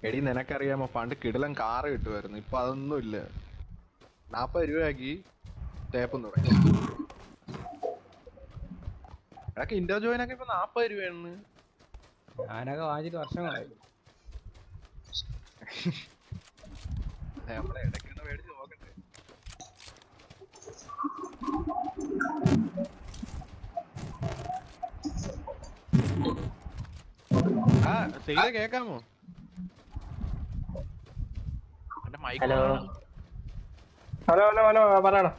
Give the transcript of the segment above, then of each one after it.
എടി നിനക്കറിയാമോ പണ്ട് കിടിലൻ കാറ് കിട്ടുമായിരുന്നു, ഇപ്പൊ അതൊന്നും ഇല്ല. 40 രൂപയാക്കി തേപ്പം തുടങ്ങി. എടക്ക് ഇന്റർ ജോയിനൊക്കെ ഇപ്പൊ 40 രൂപയാണ്. ഞാനൊക്കെ വാങ്ങിച്ചിട്ട് വർഷങ്ങളായി. നമ്മളെ ഇടയ്ക്കൊന്ന് മേടിച്ച് നോക്കട്ടെ. ആ ചെയ്ത കേക്കാമോ? ഹലോ ഹലോ ഹലോ ഹലോ പറയണം.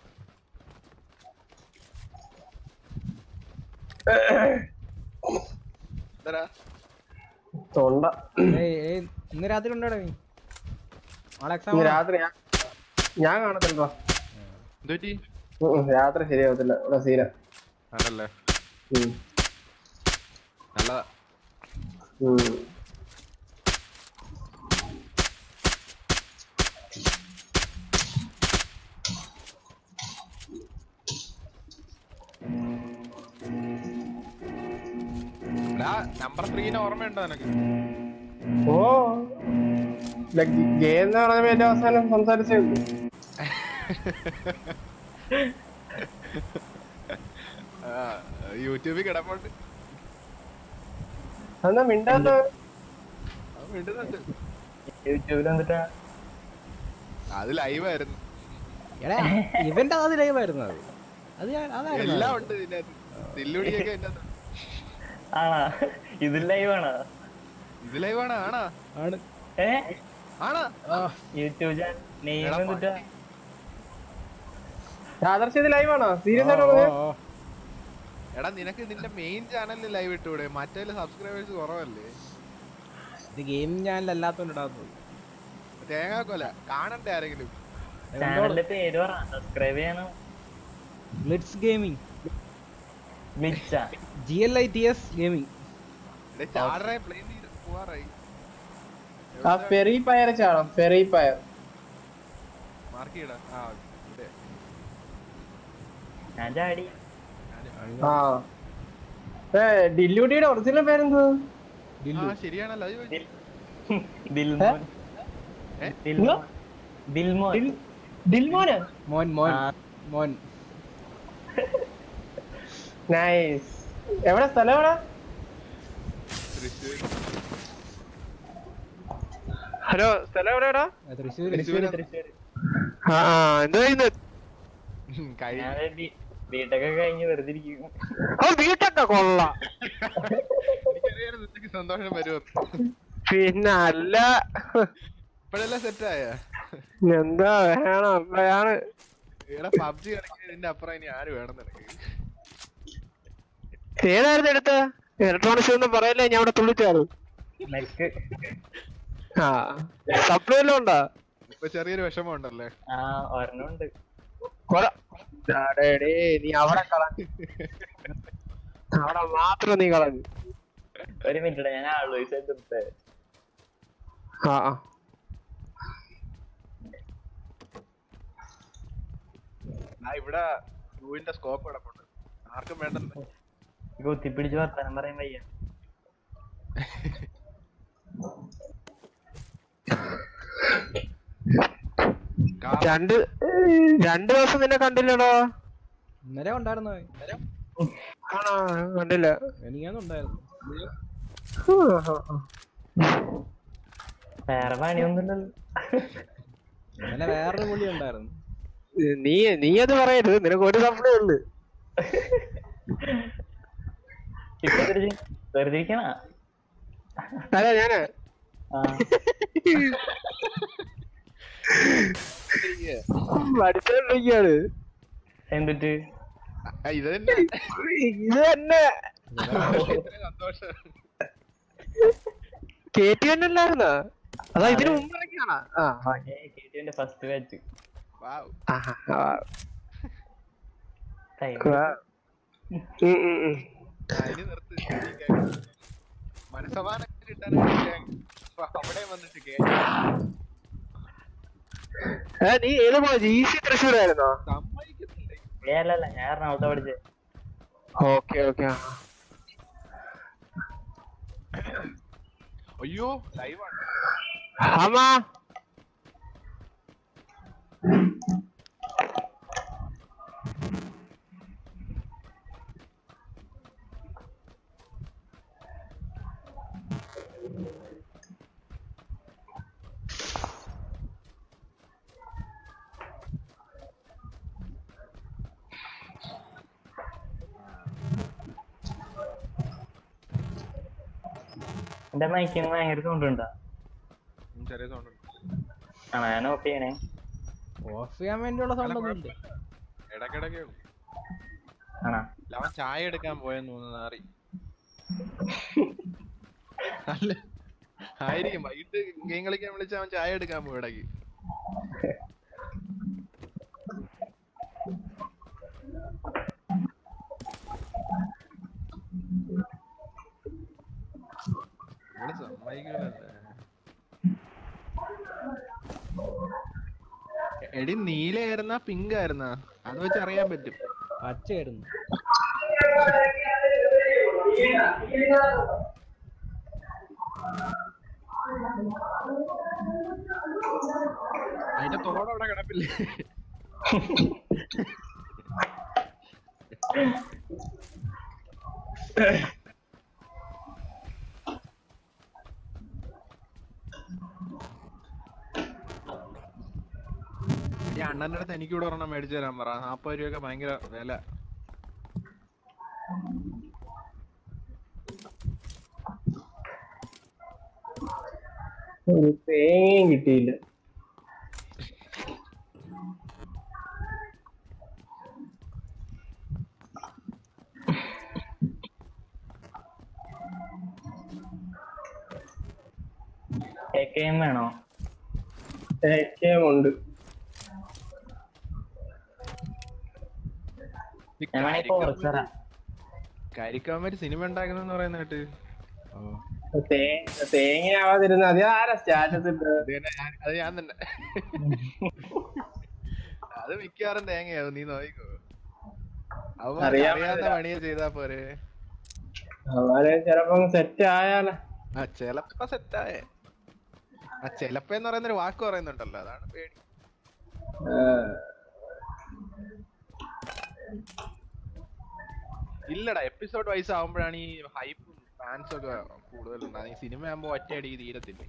തൊണ്ട ഇന്ന് രാത്രി ഉണ്ടോടാ നീ? നാളെ ഇന്ന് എക്സാം രാത്രി ഞാൻ കാണത്തില്ല. എന്തുപറ്റി? രാത്രി ശരിയാവത്തില്ല, ഇവിടെ സീന. ആണല്ലേ, നല്ലതാ. നമ്പർ 3 ഓർമ്മയുണ്ടോ നിനക്ക്? ഓ ഗെയിം എന്ന് പറഞ്ഞ ഏറ്റവും അവസാനം സംസാരിച്ചേ ഉള്ളൂ. യൂട്യൂബിൽ കിടപ്പുണ്ട്. അതെന്താ മിണ്ടാത്ത? മിണ്ടുന്നുണ്ട്. യൂട്യൂബിൽ വന്നിട്ടാ അത് ലൈവായിരുന്നു. ഇവന്റെ അത് ലൈവായിരുന്നു. എല്ലാം ഉണ്ട് ഇതിനകത്ത്. ദില്ലുടിയൊക്കെ ഇതിനകത്ത്. ആണാ? ഇത് ലൈവാണോ? ഇത് ലൈവാണ്. ആണാ? ആണാ? യൂട്യൂബ് ചാനൽ നെയിം എന്നിട്ടാ? ആദർശ് ലൈവാണോ? സീരിയസ് ആയിട്ട്? എടാ നിനക്ക് നിന്റെ മെയിൻ ചാനലിൽ ലൈവ് ഇട്ടൂടെ? മറ്റേ സബ്സ്ക്രൈബേഴ്സ് കുറവല്ലേ? ഇത് ഗെയിമിംഗ് ചാനൽ അല്ലാത്തോണ്ടാകുന്നത്. തേങ്ങാക്കൊല കാണണ്ടേ ആരെങ്കിലും? ചാനലിന്റെ പേര് പറ, സബ്സ്ക്രൈബ് ചെയ്യണം. Glitz gaming. GLITS gaming. Free Fire ചാടാം. ഫെറി പയർ ഞാൻ ചാടി. ഡില്ലുടിയുടെ ഒറിജിനൽ പേരെന്തോ? ശരിയാണല്ലോ. ദിൽമോൻ. ദിൽമോൻ. ദിൽമോന് മോൻ മോൻ മോൻ. നൈസ്. എവിടെ സ്ഥലം? എവിടെ? ഹലോ, സ്ഥലം എവിടെയാടാ? തൃശ്ശൂർ. എന്താ ചെയ്യുന്നത്? ബിടെക് കഴിഞ്ഞ് വെറുതെ ഇരിക്കും. ബിടെക് കൊള്ളാം. സന്തോഷം വരുമോ? പിന്നെ അല്ല, ഇപ്പഴെല്ലാം സെറ്റായ എന്താ വേണം? അപ്പഴാണ് പബ്ജി കളിക്കുന്നത്. ഇതിന്റെ അപ്പുറം ഇനി ആര് വേണം നിനക്ക്? ഏതായിരുന്നു എടുത്ത? ഇലക്ട്രോണിക്സ് ഒന്നും പറയല്ലേ, ഞാൻ അവിടെ തുള്ളിച്ചാറും. സപ്ലൈ എല്ലാം ഉണ്ടാ? ഇപ്പൊ ചെറിയൊരു വിഷമം ഉണ്ടല്ലേ? ഒരെണ്ണമുണ്ട്. നീ അവിടെ കളഞ്ഞു, അവിടെ മാത്രം നീ കളഞ്ഞു. ഒരു മിനിറ്റ്, ഞാൻ ആൾവേസ് എടുത്തേ. ഇവിടെ യൂവിന്റെ സ്കോപ്പ് കിടപ്പുണ്ട്, ആർക്കും വേണ്ടല്ലോ. കുത്തിപ്പിടിച്ച് വർത്താനം പറയാൻ വയ്യ. രണ്ട് ദിവസം നിന്നെ കണ്ടില്ലടോ. ഇന്നലെ ഉണ്ടായിരുന്നോ? ആണോ? കണ്ടില്ല. എനിക്കാന്നുണ്ടായിരുന്നു. വേറെ പണിയൊന്നുമില്ലല്ലോ. ഇന്നലെ വേറൊരു പുള്ളി ഉണ്ടായിരുന്നു. നീ അത് പറയരുത്, നിനക്ക് ഒരു സപ്ലൈ ഉള്ളു. വെറുതെ ഇരിക്കണ? അല്ല ഞാന് പഠിച്ചോണ്ടിരിക്കയാണ്. എന്നിട്ട് ഇത് തന്നെ സന്തോഷം. KTN-അല്ലായിരുന്നോ? അതാ ഇതിന് മുമ്പ് ഇറങ്ങിയാണോ? KTN-ന്റെ ഫസ്റ്റ് ബാച്ച്. മനസ്സമാനം കിട്ടാൻ അവിടെ വന്നിട്ട് നീ ഏത് GC തൃശ്ശൂരായിരുന്നോ? അല്ലല്ല, ഞാൻ എറണാകുളത്ത് പഠിച്ചേ. Okay okay. അയ്യോ ലൈവാണ്. അമ്മ എന്റെ മൈക്കിന് ഭയങ്കര സൗണ്ട് ഉണ്ടാ? ചെറിയ സൗണ്ട് ഉണ്ട്. ആണോ? ഞാൻ ഓഫ് ചെയ്യണേ. ഓഫ് ചെയ്യാൻ വേണ്ടിയുള്ള സൗണ്ട് ഒന്നും ഇല്ല. ഇടക്കിടക്കേ ആണോ? അവൻ ചായ എടുക്കാൻ പോയെന്ന് തോന്നുന്നു നാറി. അല്ല ആയിരിക്കും, വൈകിട്ട് ഗെയിം കളിക്കാൻ വിളിച്ച അവൻ ചായ എടുക്കാൻ പോയി ഇടയ്ക്ക്. ഇവിടെ സമ്മതിക്കൂലല്ലേ. എടി നീലയായിരുന്നാ പിങ്ക് ആയിരുന്നാ? അത് വെച്ച് അറിയാൻ പറ്റും. പച്ചയായിരുന്നു. അതിന്റെ തോടെ അവിടെ കിടപ്പില്ലേ? ഈ അണ്ണന്റെ അടുത്ത് എനിക്കൂടെ ഒരെണ്ണം മേടിച്ചു തരാൻ പറ. 40 രൂപയൊക്കെ ഭയങ്കര വില. ഒരു തേങ്ങയും കിട്ടിയില്ല. AKM വേണോ? ഉണ്ട്. കരിക്കാമര് സിനിമ ഉണ്ടാക്കുന്നെന്ന് പറയുന്ന കേട്ട്. തേങ്ങയാവാതിരുന്ന അത് ആരാ സ്റ്റാറ്റസ് ഇട്ടത്? അത് ഞാൻ തന്നെ. അത് മിക്കവാറും തേങ്ങയാവും, നീ നോക്കിക്കോ. അറിയാത്ത പണിയെ ചെയ്താ പോരെ. അവരെ ചെലപ്പോ സെറ്റ് ആയാലോ. ആ ചെലപ്പോ സെറ്റായേ. ആ ചെലപ്പോ എന്ന് പറയുന്നൊരു വാക്ക് പറയുന്നുണ്ടല്ലോ, അതാണ് പേടി. ഇല്ലടാ, എപ്പിസോഡ് വൈസ് ആവുമ്പോഴാണ് ഈ ഹൈപ്പും ഫാൻസും ഒക്കെ കൂടുതലുണ്ടാകും. ഈ സിനിമ ആകുമ്പോ ഒറ്റയടി തീരത്തില്ലേ.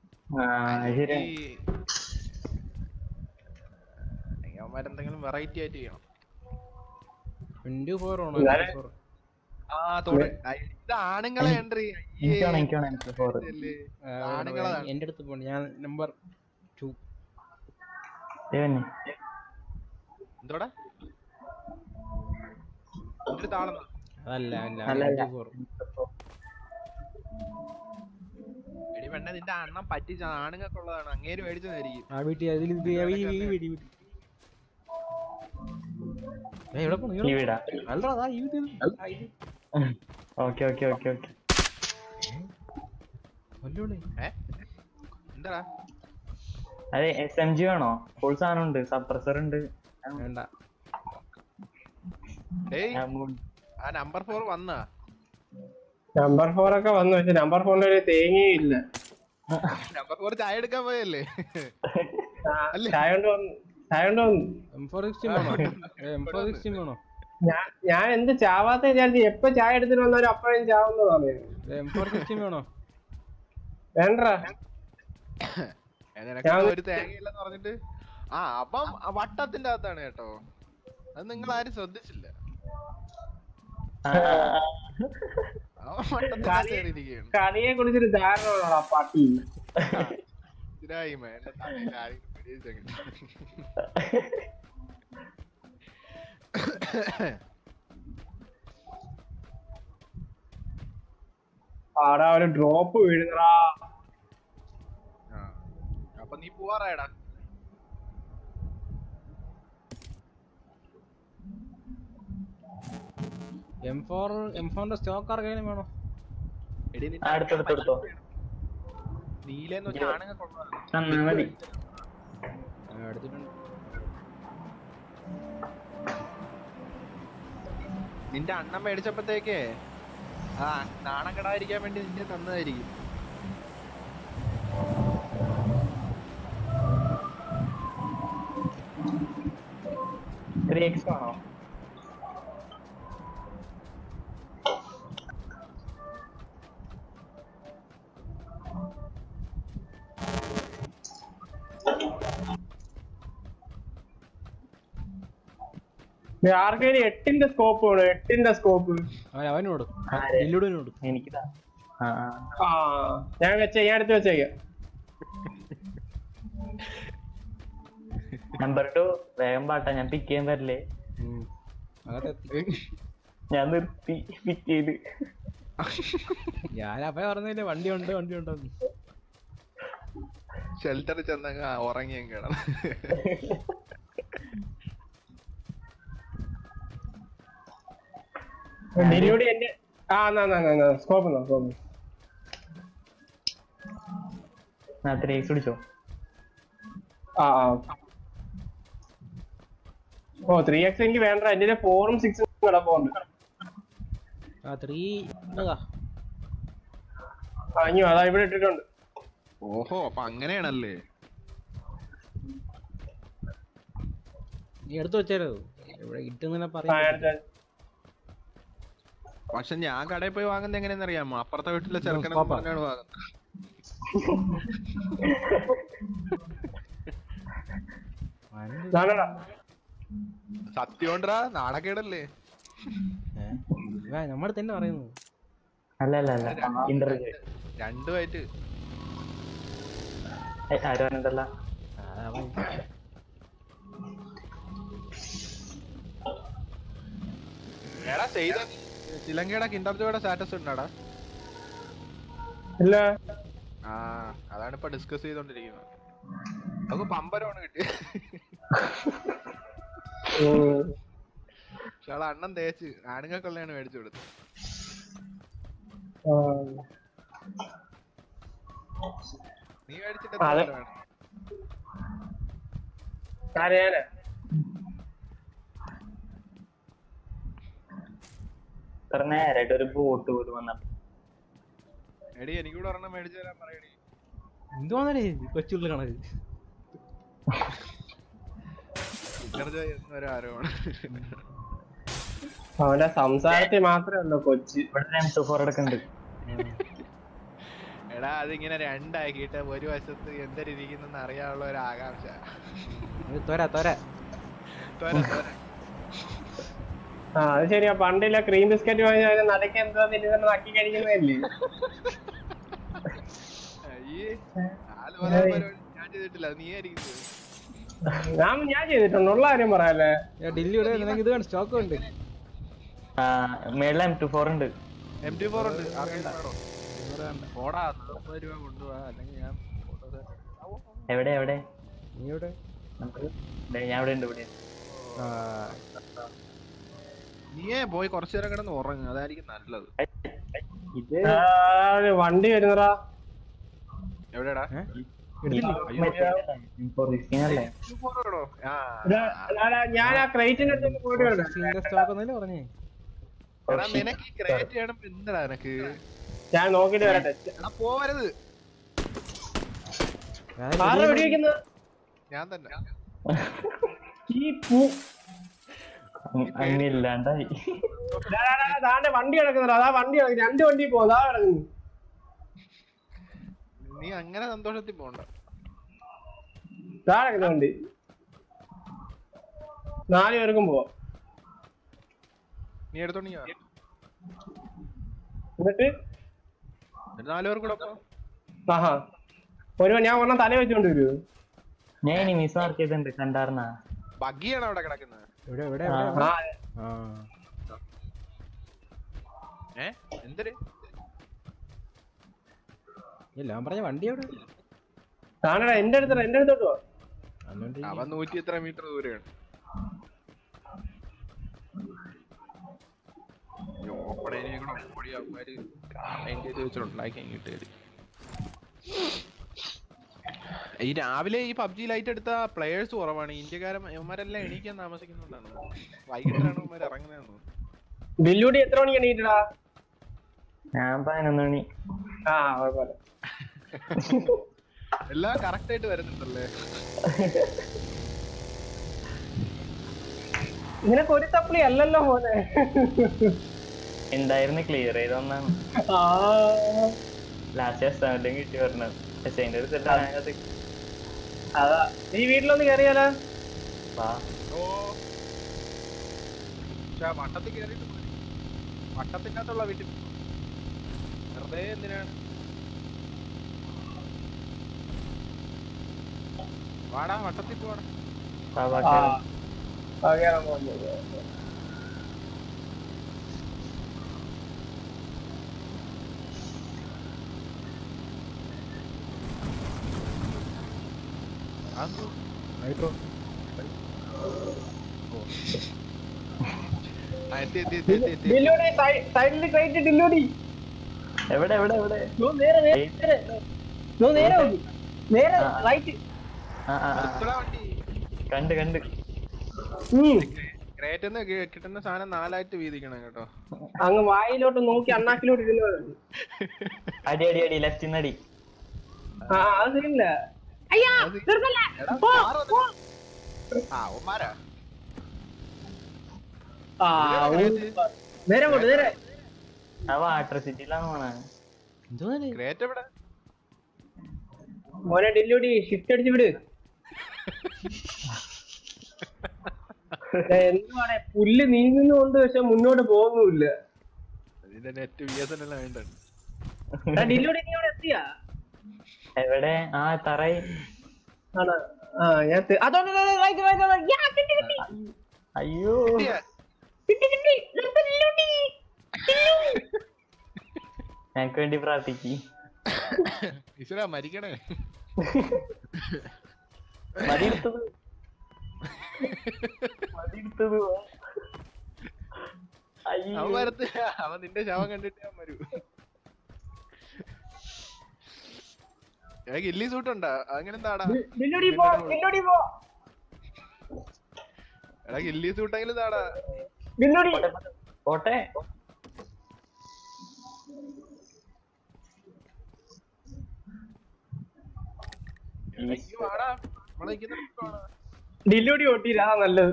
അവന്മാരെന്തെങ്കിലും വെറൈറ്റി ആയിട്ട് ചെയ്യണം. ആ തോടെ ഇത് ആണുങ്ങളെ എൻട്രി. എന്റെ അടുത്ത് പോണ ഞാൻ നമ്പർ 2. എന്തോടാ താളെന്നാ? അതല്ല എടി പെണ്ണെ, നിന്റെ അണ്ണം പറ്റിച്ച ആണുങ്ങൾക്കുള്ളതാണ്, അങ്ങേര് മേടിച്ചതായിരിക്കും. എന്താടാ അതെ? SMG വേണോ? ഫുൾ സാധനം ഉണ്ട്, സപ്രസർ ഉണ്ട്. വേണ്ട. ആ നമ്പർ 4 വന്നാ? നമ്പർ 4 ഒക്കെ വന്നു, പക്ഷെ നമ്പർ 4 ഒരു തേങ്ങയും ഇല്ല. നമ്പർ 4 ചായ എടുക്കാൻ പോയല്ലേ? ചായ കൊണ്ട് വന്നു. ഞാൻ എന്ത് ചാവാത്ത വിചാരിച്ചു. എപ്പോ ചായ എടുത്തിട്ട് വന്നാലും അപ്പോഴും ചാവുന്നതാണ്. വേണ്ട ഒരു തേങ്ങയില്ലെന്ന് പറഞ്ഞിട്ട്. ആ അപ്പം വട്ടത്തിന്റെ അകത്താണ് കേട്ടോ, അത് നിങ്ങൾ ആരും ശ്രദ്ധിച്ചില്ല. കളിയെ കുറിച്ചൊരു ധാരണ പാട്ടി. ആടാ ഒരു ഡ്രോപ്പ് വീഴുന്നടാ. അപ്പൊ നീ പോവാറായടാ. M4 സ്റ്റോക്ക് ആർക്കെങ്കിലും വേണോ? അടുത്തെടുത്തോ. നീലെന്ന് വെച്ചാൽ ആണുങ്ങൾക്കുള്ളതാണ്. നിന്റെ അണ്ണൻ മേടിച്ചപ്പോഴത്തേക്കേ നാണം കെടാതിരിക്കാൻ വേണ്ടി നിന്നെ തന്നതായിരിക്കും. 3x ആണോ? ആർക്കെങ്കിലും 8ന്റെ സ്കോപ്പ് വേണം, 8ന്റെ സ്കോപ്പ്. അവനോട് ആരെ? എല്ലുടനോട് എനിക്കിതാ. ആ ആ. ആ ഞാൻ എടുത്ത് വെച്ചേക്കാം. നമ്പർ 2 വേഗം പാട്ടാ, ഞാൻ പിക്ക് ചെയ്യാൻ വരില്ലേ? ഞാൻ നിർത്തി പിക്ക് ചെയ്ത്. ഞാൻ അപ്പ പറഞ്ഞില്ലേ വണ്ടി ഉണ്ട് ഷെൽട്ടറിൽ ചെന്നങ്ങ് ഉറങ്ങിയും കിടന്നു. ഡെലിവറി എന്റെ സ്കോപ്പ് ആ 3x പിടിച്ചോ. ഓ 3x എനിക്ക് വേണ്ട, എന്റെ 4ഉം 6ഉം കിടപ്പുണ്ട്. അയ്യോ അതാ ഇവിടെ ഇട്ടിട്ടുണ്ട്. ഓഹോ, അപ്പൊ അങ്ങനെയാണല്ലേ. നീ എടുത്തു വെച്ചാലോ ഇവിടെ ഇട്ടെന്നെ പറയാ. പക്ഷെ ഞാൻ കടയിൽ പോയി വാങ്ങുന്നത് എങ്ങനെയാന്ന് അറിയാമോ? അപ്പുറത്തെ വീട്ടിലെ ചെറുക്കനെ പറഞ്ഞാണ് വാങ്ങുന്നത്. സത്യം കൊണ്ടാ, നാടക്കേടല്ലേ. നമ്മുടെ തന്നെ പറയുന്നു. അല്ല ഇന്റർവ്യൂ രണ്ടുമായിട്ട് ആരോണ്ടല്ല. എടാ ചെയ്ത ശ്രീലങ്കയുടെ കിൻഡർജോയുടെ സ്റ്റാറ്റസ് ഉണ്ടാടാ? ഇല്ല. ആ അതാണ് ഇപ്പൊ ഡിസ്കസ് ചെയ്തോണ്ടിരിക്കുന്നത്. നമുക്ക് പമ്പരമാണ് കിട്ടിയത്. പക്ഷെ ആളെ അണ്ണൻ തേച്ച് ആണുങ്ങൾക്കുള്ളതാണ് മേടിച്ചു കൊടുത്തത്. നീ മേടിച്ചിട്ട് നേരായിട്ട് ഒരു ബോട്ട് പോലും വന്ന. എടി എനിക്കൂടെ ഒരെണ്ണം മേടിച്ചു തരാൻ പറയടി. എന്തുവാന്നേ കൊച്ചുള്ള കണക്ക്. അവന്റെ സംസാരത്തിൽ മാത്രമേ ഉള്ളൂ കൊച്ചി. എടാ അതിങ്ങനെ രണ്ടാക്കിട്ട് ഒരു വശത്ത് എന്തൊരിക്കുന്നെന്ന് അറിയാനുള്ള ഒരു ആകാംക്ഷ. അത് ശരിയാ. പണ്ടില്ല ക്രീം ബിസ്ക്കറ്റ് വാങ്ങി നടക്ക് എന്താ നക്കി കഴിക്കുന്നതല്ലേ. ഞാൻ ചെയ്തിട്ടുണ്ട്, ഉള്ള കാര്യം പറയാല്ലേ. ഇത് സ്റ്റോക്ക് ഉണ്ട്. മേളിൽ M24 ഉണ്ട്. M24 ഉണ്ട്. എവിടെ നീ എവിടെ? ഞാൻ ഇവിടെ ഉണ്ട്. ഇവിടെ നീയേ പോയി കുറച്ചു നേരം കിടന്ന് ഉറങ്ങും, അതായിരിക്കും നല്ലത്. വണ്ടി വരുന്നടാ. എവിടെടാ? ഞാൻ ആ ക്രൈറ്റിന്റെ അടുത്ത് പോയിട്ട് നിനക്ക് ക്രേറ്റ് ചെയ്യണം എന്താ നിനക്ക്? ഞാൻ നോക്കിട്ട് വരട്ടെ. പോവരുത്. ഞാൻ തന്നെ അങ്ങില്ലാണ്ടായി. വണ്ടി കിടക്കുന്നുണ്ട്. അതാ വണ്ടി കിടക്കുന്നു. 2 വണ്ടി പോതാ കിടക്കുന്നു. നീ അങ്ങനെ സന്തോഷത്തിൽ പോണ്ട. കിടക്കുന്ന വണ്ടി 4 പേർക്കും പോവാം. നീ എടുത്തോണ്ട് എന്നിട്ട് 4 പേർ കൂടെ പോ. ആഹാ ഞാൻ ഒരെണ്ണം തല വെച്ചോണ്ട് വരുവോ? ഞാൻ മിസ് മാർക്ക് ചെയ്തിട്ടുണ്ട്. കണ്ടാർന്നാ ബഗ്ഗിയാണ് അവിടെ കിടക്കുന്നത്. എന്തൊരു എല്ലാം പറഞ്ഞ വണ്ടി എവിടെ? എന്റെ അടുത്തോട്ട് പോ. അവൻ 100 എത്ര മീറ്റർ ദൂരെയാണ്. ഈ രാവിലെ ഈ പബ്ജി ലൈറ്റ് എടുത്ത പ്ലേയേഴ്സ് കുറവാണ്. ഇന്ത്യക്കാരൻ ഇവന്മാരെല്ലാം എണീക്കാൻ താമസിക്കുന്നുണ്ടാണ്. വൈകിട്ടാണ് ഇവന്മാർ ഇറങ്ങുന്നതെന്ന്. ബില്ലൂടി എത്ര മണിക്ക് എണീറ്റടാ? ഞാൻ 11 മണി. എല്ലാം കറക്റ്റ് ആയിട്ട് വരുന്നുണ്ടല്ലേ? നിനക്ക് ഒരു സപ്ലി അല്ലല്ലോ മോനെ. ഉണ്ടായിരുന്നു ക്ലിയർ ചെയ്തൊന്നാണ് ആ ലാസ്റ്റ് എസ്എം കിട്ടി പറഞ്ഞത്. എസ്ഐന്റെ ഒരു സെറ്റ് അതാ. നീ വീട്ടിലൊന്ന് കയറിയാലോ? വാ. ഓ വട്ടത്തിൽ കേറിയിട്ട് മതി. വട്ടത്തിന്റെ അകത്തുള്ള വീട്ടിൽ വെറുതെ എന്തിനാണ്? വാടാ വട്ടത്തിൽ പോവാടാ. വാ, വാ, ആ കേറ്. ആ, കേറാൻ പോകുന്നു. നൈട്രോ ഡില്ലുടി സൈഡിൽ ക്രേറ്റ് ഡില്ലുടി. എവിടെ എവിടെ എവിടെ? നേരെ നോക്ക്. നേരെ ആ. റൈറ്റ്. ആ ആ ആ. കണ്ട് കണ്ട്. ക്രേറ്റിന്ന് കിട്ടുന്ന സാധനം 4 ആയിട്ട് വീതിക്കണം കേട്ടോ. അങ്ങ് വായിലോട്ട് നോക്കി അണ്ണാക്കിലോട്ട് ഇരുന്നത്. അടി അടി അടി ലെഫ്റ്റ് അടി. ആ അത് ശരിയല്ല. അയ്യാ നിർത്തല്ല. പോ, പോ. ആ ഒമാരാ ആ നേരെ പോട്ട് നേരെ. ആ വാട്ടർ സിറ്റിയിലാണ് പോണേ. എന്തോ ക്രേറ്റ് എവിടെ? മോനെ ഡില്ലുടി ഷിഫ്റ്റ് അടിച്ചു വിട്. എന്തുവാണെ പുല്ല് നീങ്ങുന്നുണ്ട് പക്ഷെ മുന്നോട്ട് പോകുന്നുമില്ല. ഇതിന്റെ നെറ്റ് BSNL വേണ്ട. ഡില്ലുടി നീ അവിടെ എത്തിയാ? എവിടെ? ആ തറയി. ആണ്. ആ ഞാൻ അതോണ്ട് അയ്യോ ഞങ്ങക്ക് വേണ്ടി പ്രാർത്ഥിക്ക്. ഈശ്വരാ മരിക്കണേ. മടിയെടുത്തത് മടിയെടുത്തത്. അയ്യോ അവൻ വരത്തില്ല. അവൻ നിന്റെ ശവം കണ്ടിട്ട് ഞാൻ വരൂ. ഗില്ലി സൂട്ട് ഉണ്ടാ? അങ്ങനെ എന്താടാ? ഡില്ലുടി പോ, ഡില്ലുടി പോ. എടാ ഗില്ലി സൂട്ടെങ്കിലും താടാ. ഡില്ലുടി പോട്ടെ. വാടാ നമ്മളെ നിൽക്കുന്ന. ഡില്ലുടി ഓട്ടിരാ നല്ലത്.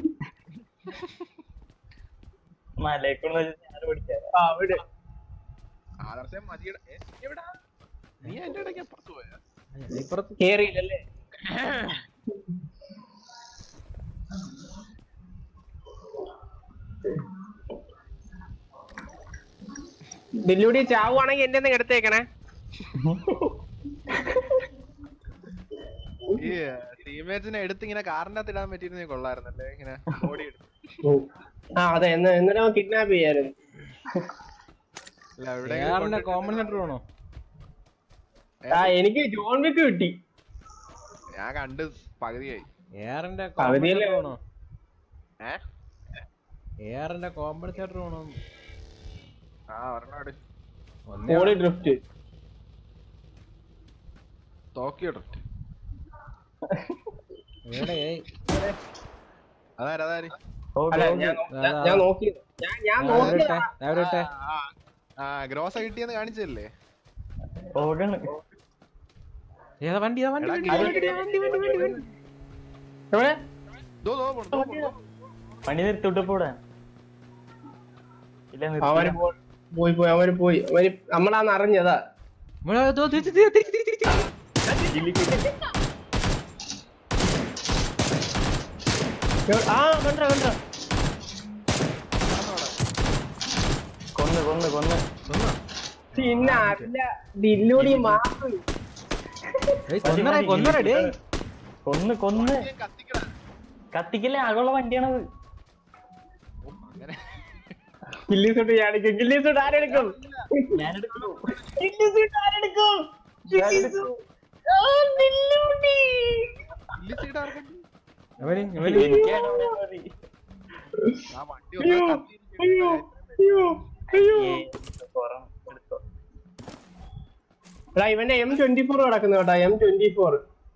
മലയൊക്കെ ഞാൻ പഠിക്കാം. ആ ഇവിടെ ആദർശം മതിയുടെ എവിടാ? നീ എന്റെ ഇടയ്ക്ക് അപ്പുറത്ത് പോയാ? ഇപ്പുറത്ത് കേറിയില്ലല്ലേ? ഡില്ലുടി ചാവുവാണെങ്കിൽ എന്റെ ഒന്ന് എടുത്തേക്കണേ. ഈ ടീമേറ്റ്സിനെ എടുത്ത് ഇങ്ങനെ കാറിന്റെ അകത്ത് ഇടാൻ പറ്റിയിരുന്നേ കൊള്ളായിരുന്നല്ലേ? ഇങ്ങനെ ബോഡി എടുത്ത്. ആ അതെ എന്നിട്ട് കിഡ്നാപ്പ് ചെയ്യായിരുന്നു. കോമൺ സെന്റർ വേണോ? ആ എനിക്ക് ജോൺ വിക്ക് കിട്ടി. ഞാൻ കണ്ട് പകുതിയായി. എയറിന്റെ പകുതിയല്ലേ വേണോ? ഏ എയറിന്റെ കോമ്പൻസേറ്റർ വേണോ? ആ പറഞ്ഞോട്. Poly drift Tokyo drift. അതാര്? അല്ല ഞാൻ നോക്കി ആ ഗ്രോസ കിട്ടിയെന്ന് കാണിച്ചല്ലേ? ഓടണ്. ഏതാ വണ്ടി? എവിടെ പണി നിർത്തിട്ട് പോടാ. ഇല്ല അവര് പോയി നമ്മളാന്ന് അറിഞ്ഞതാ. ആ കണ്ട കൊന്ന് പിന്നെ അല്ല ഡില്ലുടി മാറി കൊന്ന് കത്തിക്കല്ലേ? ആകെയുള്ള വണ്ടിയാണത്. ഗില്ലി സൂട്ട് ആരെടുക്കും? ഞാനെടുക്കൂ. ഗില്ലി സൂട്ട് ആരെടുക്കും? ഇവന്റെ M24 കിടക്കുന്നു കേട്ടോ. M24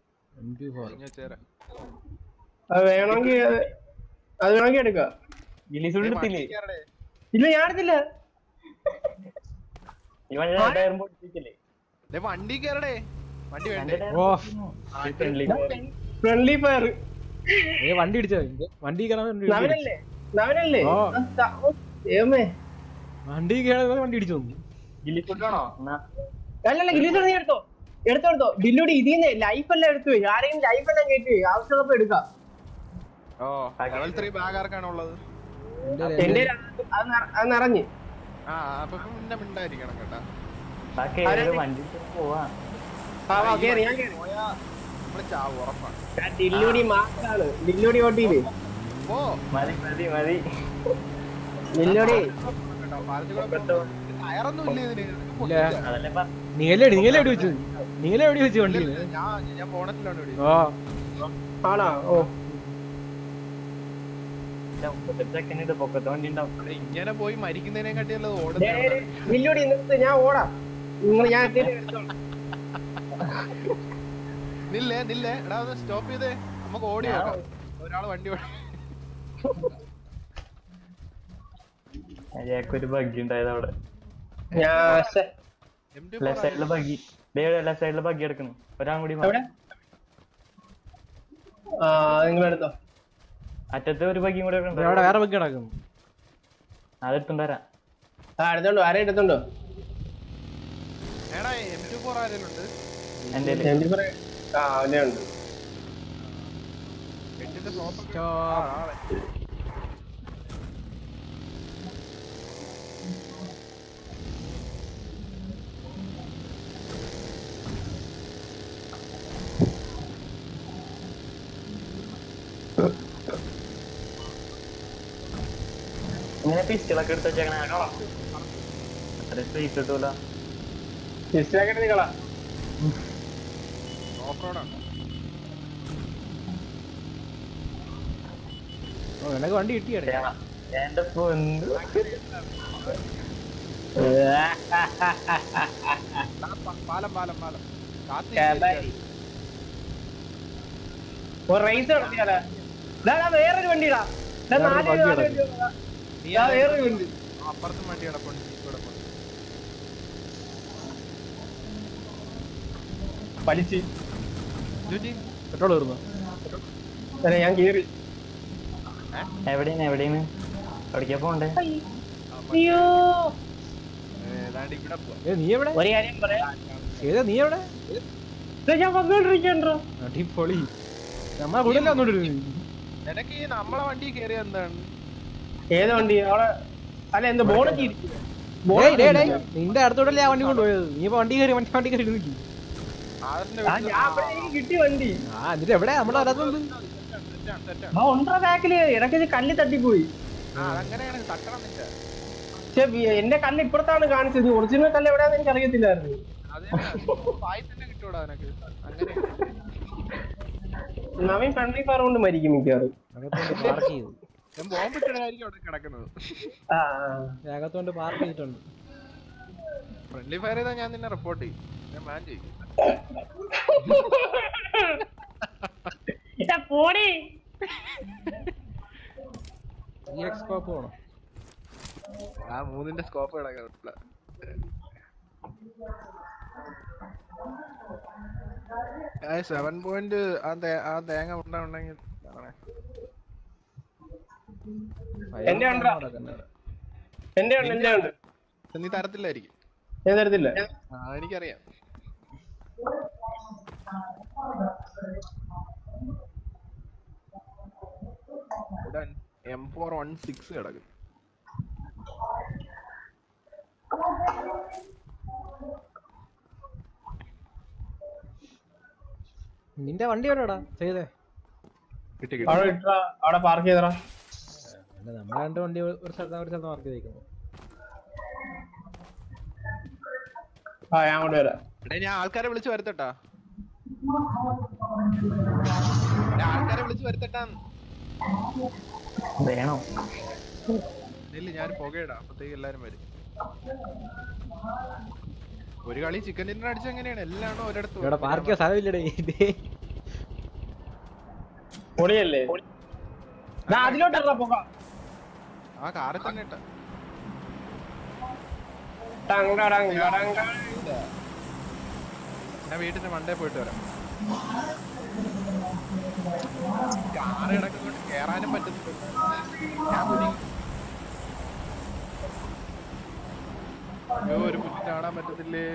അത് വേണമെങ്കിൽ എടുക്കാം. ഇല്ല ഞാൻ എടുത്തില്ല. വണ്ടി കേറടേ. വണ്ടി വേണ്ടേ? ഫ്രണ്ട്ലി ഫയർ വണ്ടി ഇടിച്ചോ വണ്ടി കയറാൻ നവനല്ലേ നവനല്ലേ ഓ. ഏമേ വണ്ടി കയറാൻ വണ്ടി ഇടിച്ചു ഗില്ലിക്കുട്ടാണോ അല്ലല്ല ഗിരീഷ് നീ എടുത്തോ എടുത്തോ ബില്ലുടി ഇതിന്ന് ലൈഫ് എല്ലാം എടുത്തു പോയി ആരെയും ലൈഫ് എല്ലാം കയറ്റി ആവശ്യമുള്ളപ്പോ എടുക്കാം ഓ ലെവൽ 3 ബാഗ് ആർക്കാണുള്ളത്? എന്റെ അത് നിറഞ്ഞ് ആ അപ്പൊ പിന്നെ മിണ്ടായിരിക്കണം കേട്ടാ. ബാക്കി വണ്ടി പോവാ കേറി ഞാൻ കേറി പോയാ നമ്മള് ചാവും ഉറപ്പാണ്. ഡില്ലുടി മാസാണ് ഡില്ലുടി ഓട്ടിയില് ഓ മതി മതി മതി ഡില്ലുടി കേട്ടോ ടയറൊന്നും ഇല്ല ഇതിന്. ഇല്ല അതല്ലേ നീല എവിടെ വെച്ചു വണ്ടി ഞാൻ ബോണറ്റിലാണ് ഇവിടെ. ഓ ആണോ ഓ 38 സെക്കൻഡ് പൊക്കത്തെ വണ്ടി ഉണ്ടാവും. ഇവിടെ ഇങ്ങനെ പോയി മരിക്കുന്നതിനെ കാട്ടിയല്ലോ ഓടുന്നത്. ഡില്ലുടി നിർത്ത് ഞാൻ ഓടാം നിങ്ങൾ ഞാൻ എത്തിയിട്ട് എടുത്തോളാം. നില്ലേ എടാ ഒന്ന് സ്റ്റോപ്പ് ചെയ്തേ, നമുക്ക് ഓടി നോക്കാം. ഒരാള് വണ്ടി ഒരു ബഗ്ഗി ഉണ്ടായത് അവിടെ ലെഫ്റ്റ് സൈഡില് ബഗ്ഗി ലെഫ്റ്റ് സൈഡില് ബഗ്ഗി എടുക്കണം. ഒരാൾ കൂടി എവിടെ നിങ്ങൾ എടുത്തോ അറ്റത്ത് ഒരു ബഗ്ഗിയും കൂടെ അവിടെ വേറെ ബഗ്ഗി കിടക്കുന്നു. അതെടുത്തും തരാം. എടുത്തോണ്ടോ ആരെ എടുത്തോണ്ടോ എടാ M24 ആരെങ്കിലും ഉണ്ട്? എന്റെ അവനെ ഉണ്ട് എട്ടിന്റെ പ്രോപ്പർ ഇങ്ങനെ പിസ്റ്റളൊക്കെ എടുത്ത് വെച്ചേക്കണ അത്ര സ്പേസ് കിട്ടൂല. നിങ്ങളാ ഓഫ് റോഡാണ്. നിനക്ക് വണ്ടി കിട്ടിയാടേ എന്റെ പൊന്ന് പാലം റേസ് നടത്തിയാലാ വേറൊരു വണ്ടിടാ വേറൊരു വണ്ടി അപ്പുറത്തും വണ്ടി കിടപ്പുണ്ട്. വലിച്ച് പെട്രോൾ തീർന്നു. ഞാൻ കേറി എവിടെയാണ് എവിടേക്കാ പോണ്ടേ? അയ്യോ ഏതാണ്ട് ഇവിടെ പോവാം. നീ എവിടെ ഒരു കാര്യം പറയാം നീ എവിടെ ഞാൻ വന്നോണ്ടിരിക്കണ്ടോ അടിപൊളി നമ്മളെ കൂടെ വന്നോണ്ടിരുന്നു. നിനക്ക് ഈ നമ്മളെ വണ്ടി കയറിയ എന്താണ്? ഏത് വണ്ടി അവിടെ അല്ല എന്താ ബോണറ്റ് നിന്റെ അടുത്തോടല്ലേ ആ വണ്ടി കൊണ്ടുപോയത്. നീ ഇപ്പൊ വണ്ടി കയറി ഇരുന്നില്ല. കിട്ടി വണ്ടി ആ എന്നിട്ട് എവിടെ നമ്മളെ അകത്തുണ്ട്. ഒന്നര ബാക്കില് ഇടയ്ക്ക് കല്ല് തട്ടിപ്പോയി. അങ്ങനെയാണ് തട്ടണം നിന്റെ. എന്റെ കല്ല് ഇപ്പുറത്താണ് കാണിച്ചത്. ഒറിജിനൽ കല്ല് എവിടെയാന്ന് എനിക്ക് അറിയത്തില്ലായിരുന്നു. കിട്ടൂടാ നിനക്ക് അങ്ങനെ. നവീൻ ഫ്രണ്ട്ലി ഫയർ കൊണ്ട് മരിക്കും മിക്കവാറും. പാർക്ക് ചെയ്തു ഞാൻ ബോംബിട്ടായിരിക്കും അവിടെ കിടക്കുന്നത്. അകത്തോണ്ട് പാർക്ക് ചെയ്തിട്ടുണ്ട്. ഫ്രണ്ട്ലി ഫയർ ചെയ്താൽ ഞാൻ നിന്നെ റിപ്പോർട്ട് ചെയ്യും. ഞാൻ ബാൻ ചെയ്യും. സ്കോപ്പ് വേണം. ആ 3ന്റെ സ്കോപ്പ് കിടക്കത്തില്ല. ആ 7 പോയിന്റ് ആ തേങ്ങ ഉണ്ടാവുണ്ടെങ്കിൽ എന്റെ ഉണ്ട് നീ തരത്തില്ലായിരിക്കും. ഞാൻ തരത്തില്ല. ആ എനിക്കറിയാം. M416 കിടക്കും. നിന്റെ വണ്ടി എവിടെടാ ചെയ്തേ? കിട്ടി അവിടെ പാർക്ക് ചെയ്തടാ. നമ്മളെ രണ്ട് വണ്ടി ഒരു സ്ഥലത്ത് പാർക്ക് ചെയ്തേക്കുന്നു. ഞാൻ അങ്ങോട്ട് വരാം. ഞാൻ ആൾക്കാരെ വിളിച്ചു വരുത്തട്ടാ. ആൾക്കാരെ വിളിച്ചു വരുത്തട്ടാ. വേണോ? ഇല്ല ഞാൻ പുകയിടാം. അപ്പത്തേക്ക് എല്ലാരും വരും. ഒരു കളി ചിക്കൻ ഡിന്നർ അടിച്ച എങ്ങനെയാണ് എല്ലാണോ ഒരിടത്ത് പാർക്ക് ചെയ്യാൻ സ്ഥലമില്ലടേ. പൊളിയല്ലേ അതിലോട്ട് പോക. ആ കാറിൽ തന്നെ ഇട്ട. ഞാൻ വീട്ടിന്റെ മണ്ടേ പോയിട്ട് വരാം. കാറ് കിടക്കൊണ്ട് കേറാനും പറ്റുന്നുണ്ട്. ഞാൻ കുടുങ്ങി. അയ്യോ ഒരു പുല്ല് കാണാൻ പറ്റത്തില്ലേ.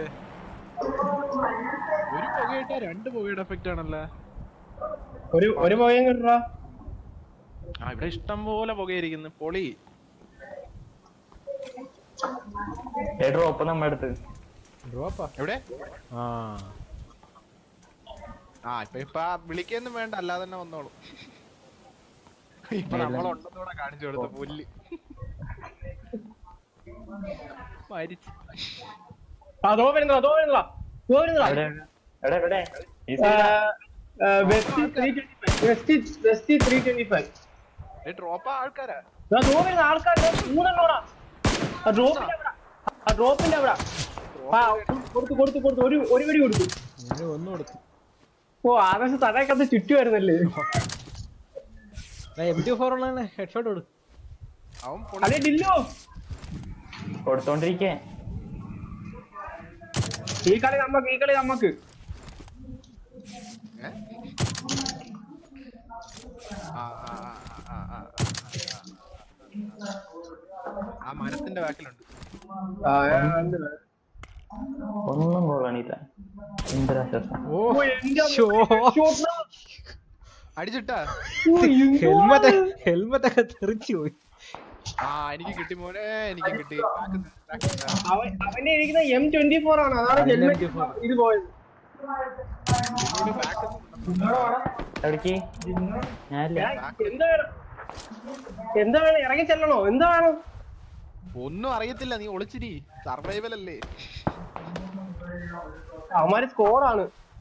ഒരു പുകയിട്ടാ 2 പുകയുടെ എഫക്റ്റ് ആണല്ലേ. ഒരു പോയം കിട്ടാ. ആ ഇവിടെ ഇഷ്ടം പോലെ പുകയിരിക്കുന്നു. പൊളി. ഡ്രോപ്പ് നമ്മുടെ അടുത്ത്. ഡ്രോപ്പാ എവിടെ? ആ ഇപ്പൊ വിളിക്കൊന്നും വേണ്ട, അല്ലാതെ തന്നെ വന്നോളൂ. ഇപ്പൊ നമ്മളുണ്ടെന്നൂടെ കാണിച്ചു കൊടുത്ത പുല്ല് മരിച്ചു. ഡ്രോപ്പ് ആൾക്കാരാ ആൾക്കാരുടെ ഡ്രോപ്പിന്റെ അവിടെ കൊടുത്തു ഒരു വെടി കൊടുത്തു. ഒന്നും കൊടുത്തു. ഓ ആകാശം തടയൊക്കെ ചുറ്റുമായിരുന്നല്ലേ. MT4 ഉള്ള ഹെഡ്ഷോട്ട് കൊടു. അതെ ഡില്ലോ കൊടുത്തോണ്ടിരിക്കേ. ഈ കളി നമ്മക്ക് ആ മരത്തിന്റെ ബാക്കിലുണ്ട്. ഒന്നും കൊള്ളണില്ല. ഇന്ദ്രാശ്വാസം. അടിച്ചിട്ടാ ഹെൽമെറ്റ് ഒക്കെ തെറിച്ചു പോയി. എനിക്ക് കിട്ടി മോനെ, എനിക്ക് കിട്ടി. അവന്റെ ഇരിക്കുന്ന M24 ആണ്. അതാണ് ഹെൽമെറ്റ് ഇത് പോയത്. എന്താ വേണം ഇറങ്ങി ചെല്ലണോ? എന്താ വേണം? ഒന്നും അറിയത്തില്ല, നീ ഒളിച്ചിരി. സർവൈവൽ അല്ലേ. അവന്മാര് സ്കോറാണ്.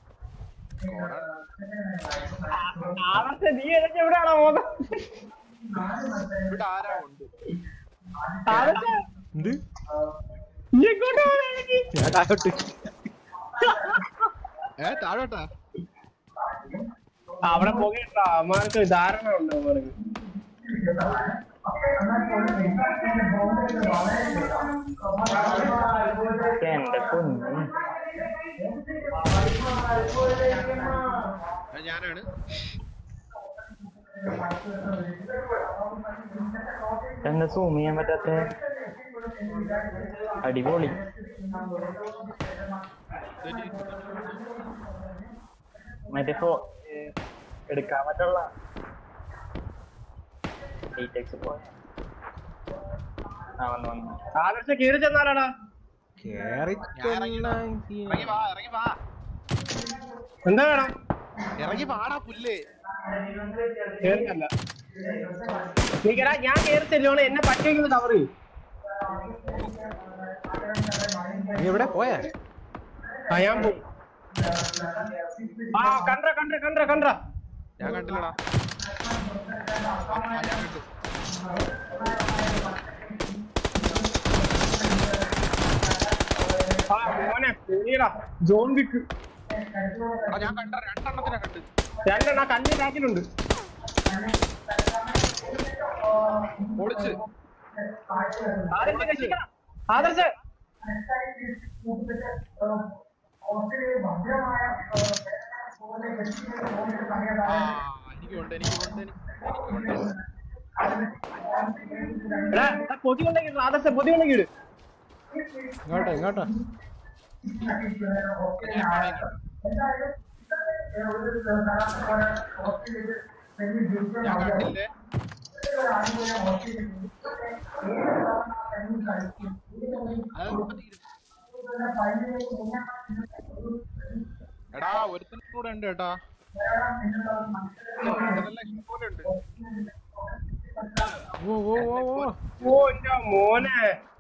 നീ ഇടയ്ക്ക് എവിടെയാണോ പോകുന്നത്? ഇവിടെ ആരാ ഉണ്ട്? താഴോട്ടാ. അവിടെ പോകേണ്ട. അവന്മാർക്ക് ധാരണ ഉണ്ട്. അവന്മാർക്ക് ഞാനാണ്. എന്താ സൂം ചെയ്യാൻ പറ്റാത്ത? അടിപൊളി. മറ്റേ എടുക്കാൻ പറ്റുള്ള ആദർശ കീറി ചെന്നാലാടാ. എന്താ വേണം? ഇറങ്ങി പാടാ പുല്ലേ. കേറിയല്ല നീക്കടാ. ഞാൻ കേറി ചെല്ലുവാണ്. എന്നെ പറ്റിയെങ്കിലും തവറ്. നീ എവിടെ പോയാ? ഞാൻ പോയി. കണ്ട ഞാൻ കണ്ടില്ലടാ. മോനെ പേടിയടാ. ജോൺ വിക്ക് ഞാൻ കണ്ട 2 എണ്ണത്തിനെ കണ്ട്. 2 എണ്ണം കല്ല് ബാക്കിലുണ്ട്. പൊളിച്ച് ആദർശ് പൊതി കൊണ്ടെങ്കിൽ ആദർശ പൊതി കൊണ്ടെങ്കിൽ ഇങ്ങോട്ടാ ഞാൻ കണ്ടില്ലേ. എടാ ഒരുത്തൻ കൂടെ ഉണ്ട് കേട്ടാ. ഇഷ്ടംപോലെ ഉണ്ട്. ഓ എന്റെ മോനെ.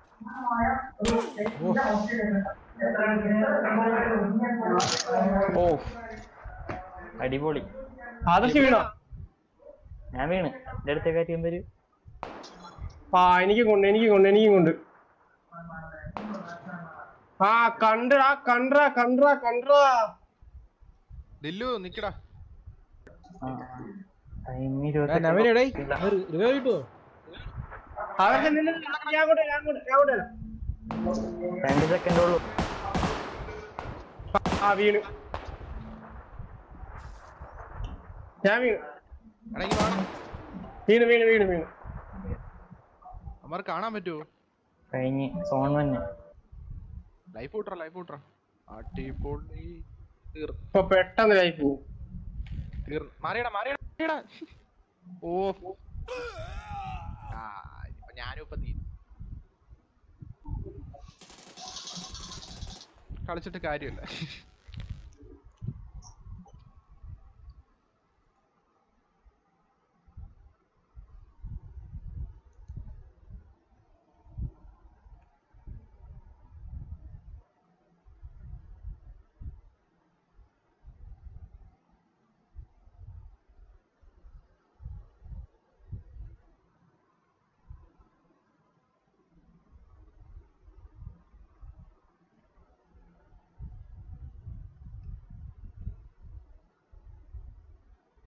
ഓ അടിപൊളി. ആദർശ് വീണോ? ഞാൻ വീണ്. എന്റെ അടുത്ത കാര്യം വരും. എനിക്കും കൊണ്ട് കണ്ടാ ദില്ലു നിക്കടാ. ഞാൻ 2 സെക്കൻഡ് ഉള്ളൂ. വീണ്. ഞാൻ വീണു എടാ ഈ വേണം വീണു വീണു വീണു വീണു. അമ്മ കാണാൻ പറ്റുമോ? കഴിഞ്ഞ് സോൺ തന്നെ. ലൈഫ് കൂട്ടറ അടിപൊളി. ഇപ്പൊ പെട്ടെന്ന് ലൈഫ് പോകും. മാറിയടാ ഓ ഇപ്പൊ ഞാനും ഇപ്പൊ കളിച്ചിട്ട് കാര്യമില്ല.